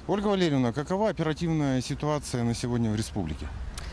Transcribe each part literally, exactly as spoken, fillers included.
Ольга Валерьевна, какова оперативная ситуация на сегодня в республике?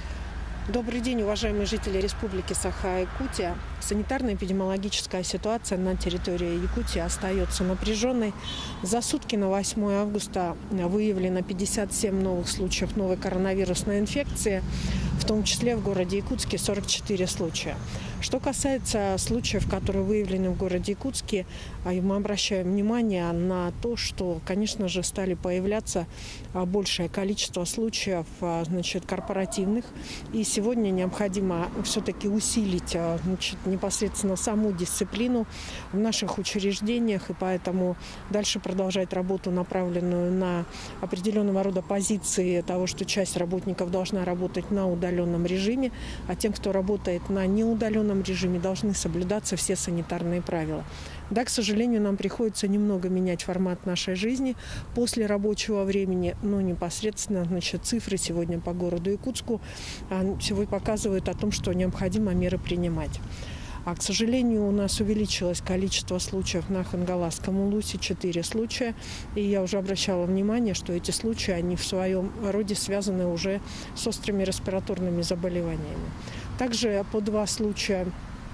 Добрый день, уважаемые жители Республики Саха-Якутия. Санитарно-эпидемиологическая ситуация на территории Якутии остается напряженной. За сутки на восьмое августа выявлено пятьдесят семь новых случаев новой коронавирусной инфекции, в том числе в городе Якутске сорок четыре случая. Что касается случаев, которые выявлены в городе Якутске, мы обращаем внимание на то, что, конечно же, стали появляться большее количество случаев, значит, корпоративных. И сегодня необходимо все-таки усилить, значит, непосредственно саму дисциплину в наших учреждениях, и поэтому дальше продолжать работу, направленную на определенного рода позиции того, что часть работников должна работать на удаленном режиме, а тем, кто работает на неудаленном режиме, должны соблюдаться все санитарные правила. Да, к сожалению, нам приходится немного менять формат нашей жизни после рабочего времени, но непосредственно, значит, цифры сегодня по городу Якутску сегодня показывают о том, что необходимо меры принимать. А, к сожалению, у нас увеличилось количество случаев на Хангаласском улусе, четыре случая. И я уже обращала внимание, что эти случаи, они в своем роде связаны уже с острыми респираторными заболеваниями. Также по два случая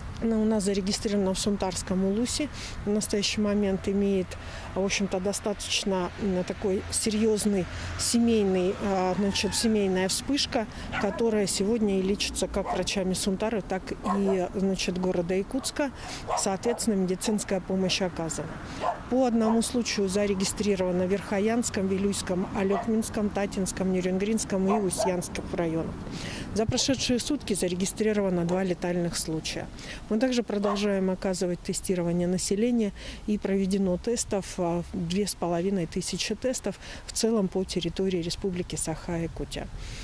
у нас зарегистрировано в Сунтарском улусе. В настоящий момент имеет, в общем-то, достаточно такой серьезный семейный, значит, семейная вспышка, которая сегодня и лечится как врачами Сунтара, так и, значит, города Якутска. Соответственно, медицинская помощь оказана. По одному случаю зарегистрировано в Верхоянском, Вилюйском, Алекминском, Татинском, Нерюнгринском и Устьянском районах. За прошедшие сутки зарегистрировано два летальных случая. Мы также продолжаем оказывать тестирование населения, и проведено тестов две с половиной тысячи тестов в целом по территории Республики Саха-Якутия.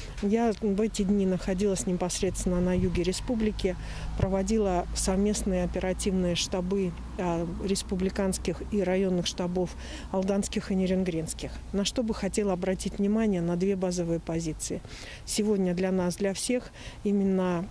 Я в эти дни находилась непосредственно на юге республики, проводила совместные оперативные штабы республиканских и районных штабов алданских и нерюнгринских, на что бы хотела обратить внимание на две базовые позиции. Сегодня для нас, для всех, именно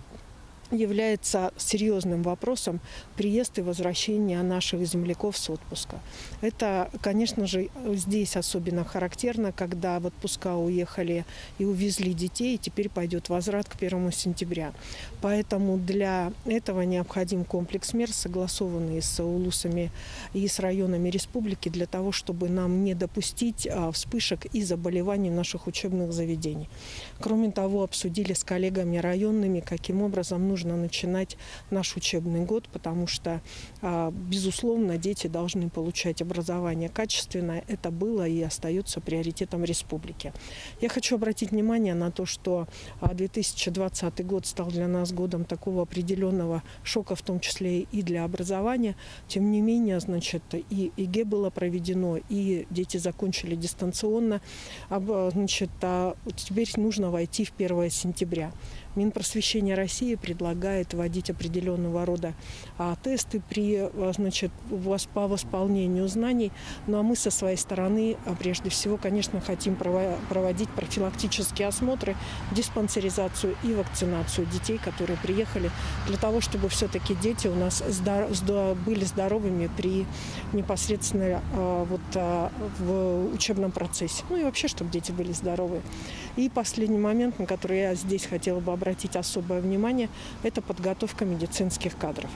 является серьезным вопросом приезд и возвращение наших земляков с отпуска. Это, конечно же, здесь особенно характерно, когда в отпуска уехали и увезли детей, и теперь пойдет возврат к первому сентября. Поэтому для этого необходим комплекс мер, согласованный с улусами и с районами республики, для того, чтобы нам не допустить вспышек и заболеваний в наших учебных заведениях. Кроме того, обсудили с коллегами районными, каким образом нужно нужно начинать наш учебный год, потому что, безусловно, дети должны получать образование качественное. Это было и остается приоритетом республики. Я хочу обратить внимание на то, что две тысячи двадцатый год стал для нас годом такого определенного шока, в том числе и для образования. Тем не менее, значит, и ЕГЭ было проведено, и дети закончили дистанционно. Значит, теперь нужно войти в первое сентября. Минпросвещение России предлагает вводить определенного рода а, тесты при, значит, по восполнению знаний. Ну а мы со своей стороны, а, прежде всего, конечно, хотим проводить профилактические осмотры, диспансеризацию и вакцинацию детей, которые приехали, для того, чтобы все-таки дети у нас здор здор были здоровыми при непосредственно а, вот, а, в учебном процессе. Ну и вообще, чтобы дети были здоровы. И последний момент, на который я здесь хотела бы обратить обратить особое внимание, это подготовка медицинских кадров.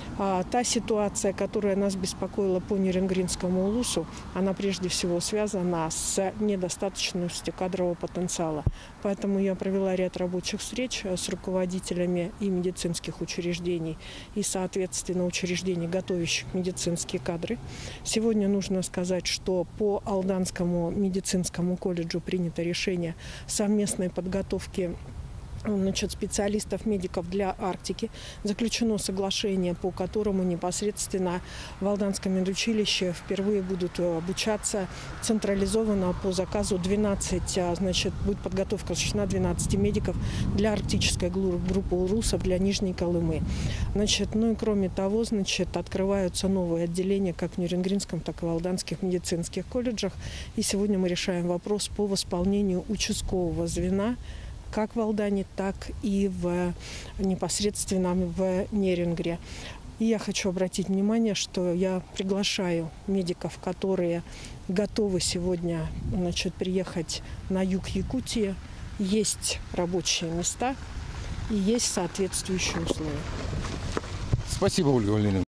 А та ситуация, которая нас беспокоила по Нерюнгринскому улусу, она прежде всего связана с недостаточностью кадрового потенциала. Поэтому я провела ряд рабочих встреч с руководителями и медицинских учреждений, и, соответственно, учреждений, готовящих медицинские кадры. Сегодня нужно сказать, что по Алданскому медицинскому колледжу принято решение совместной подготовки, значит, специалистов, медиков для Арктики. Заключено соглашение, по которому непосредственно в Алданском медучилище впервые будут обучаться централизованно по заказу двенадцать, значит, будет подготовка осуществлена двенадцати медиков для арктической группы урусов для Нижней Колымы. Значит, ну и кроме того, значит, открываются новые отделения как в Нерюнгринском, так и в Алданских медицинских колледжах. И сегодня мы решаем вопрос по восполнению участкового звена как в Алдане, так и в, непосредственно в Нерюнгре. И я хочу обратить внимание, что я приглашаю медиков, которые готовы сегодня, значит, приехать на юг Якутии. Есть рабочие места и есть соответствующие условия. Спасибо, Ольга Валерьевна.